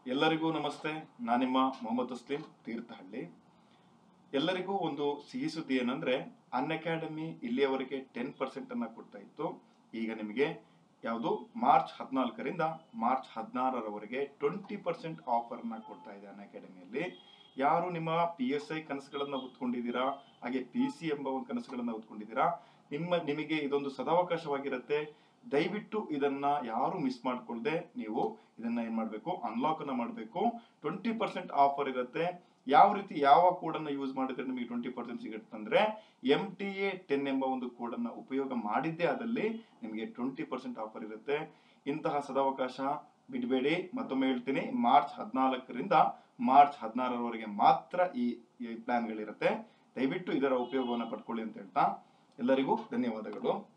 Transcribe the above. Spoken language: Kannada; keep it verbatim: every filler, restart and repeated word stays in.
ಎಲ್ಲರಿಗೂ ನಮಸ್ತೆ. ನಾನು ನಿಮ್ಮ ಮೊಹಮ್ಮದ್ ತಸ್ಲೀಂ ತೀರ್ಥಹಳ್ಳಿ. ಎಲ್ಲರಿಗೂ ಒಂದು ಸಿಹಿ ಸುದ್ದಿ ಏನಂದ್ರೆ ಅನ್ಅಕಾಡೆಮಿ ಇಲ್ಲಿಯವರೆಗೆ ಟೆನ್ ಪರ್ಸೆಂಟ್ ಅನ್ನ ಕೊಡ್ತಾ ಇತ್ತು. ಈಗ ನಿಮಗೆ ಯಾವುದು ಮಾರ್ಚ್ ಹದಿನಾಲ್ಕರಿಂದ ಮಾರ್ಚ್ ಹದಿನಾರರವರೆಗೆ ಟ್ವೆಂಟಿ ಪರ್ಸೆಂಟ್ ಆಫರ್ ಅನ್ನ ಕೊಡ್ತಾ ಇದೆ ಅನ್ಅಕಾಡೆಮಿಯಲ್ಲಿ. ಯಾರು ನಿಮ್ಮ ಪಿ ಎಸ್ ಐ ಕನಸುಗಳನ್ನ ಹೊತ್ಕೊಂಡಿದ್ದೀರಾ, ಹಾಗೆ ಪಿ ಸಿ ಎಂಬ ಒಂದು ಕನಸುಗಳನ್ನ ಹೊತ್ಕೊಂಡಿದ್ದೀರಾ, ನಿಮ್ಮ ನಿಮಗೆ ಇದೊಂದು ಸದಾವಕಾಶವಾಗಿರುತ್ತೆ. ದಯವಿಟ್ಟು ಇದನ್ನ ಯಾರು ಮಿಸ್ ಮಾಡ್ಕೊಳ್ದೆ ನೀವು ಇದನ್ನ ಏನ್ ಮಾಡ್ಬೇಕು, ಅನ್ಲಾಕ್ ಅನ್ನ ಮಾಡಬೇಕು. ಟ್ವೆಂಟಿ ಪರ್ಸೆಂಟ್ ಆಫರ್ ಇರುತ್ತೆ. ಯಾವ ರೀತಿ ಯಾವ ಕೋಡ್ ಅನ್ನ ಯೂಸ್ ಮಾಡಿದ್ರೆ ನಿಮಗೆ ಟ್ವೆಂಟಿ ಪರ್ಸೆಂಟ್ ಸಿಗುತ್ತೆ ಅಂದ್ರೆ ಎಂ ಟಿ ಎ ಟೆನ್ ಎಂಬ ಒಂದು ಕೋಡ್ ಅನ್ನ ಉಪಯೋಗ ಮಾಡಿದ್ದೇ ಆದಲ್ಲಿ ನಿಮಗೆ ಟ್ವೆಂಟಿ ಪರ್ಸೆಂಟ್ ಆಫರ್ ಇರುತ್ತೆ. ಇಂತಹ ಸದಾವಕಾಶ ಬಿಡಬೇಡಿ. ಮತ್ತೊಮ್ಮೆ ಹೇಳ್ತೀನಿ, ಮಾರ್ಚ್ ಹದಿನಾಲ್ಕರಿಂದ ಮಾರ್ಚ್ ಹದಿನಾರರವರೆಗೆ ಮಾತ್ರ ಈ ಪ್ಲಾನ್ಗಳಿರುತ್ತೆ. ದಯವಿಟ್ಟು ಇದರ ಉಪಯೋಗವನ್ನು ಪಡ್ಕೊಳ್ಳಿ ಅಂತ ಹೇಳ್ತಾ ಎಲ್ಲರಿಗೂ ಧನ್ಯವಾದಗಳು.